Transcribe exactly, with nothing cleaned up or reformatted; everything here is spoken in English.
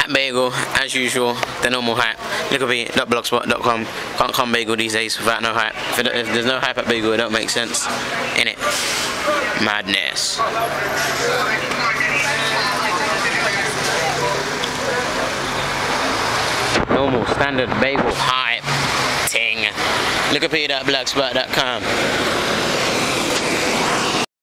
At Bagel, as usual, the normal hype. Likle P dot blogspot dot com. Can't come Bagel these days without no hype. If, it, if there's no hype at Bagel, it don't make sense. Innit? Madness. Normal, standard Bagel hype ting. Likle P dot blogspot dot com.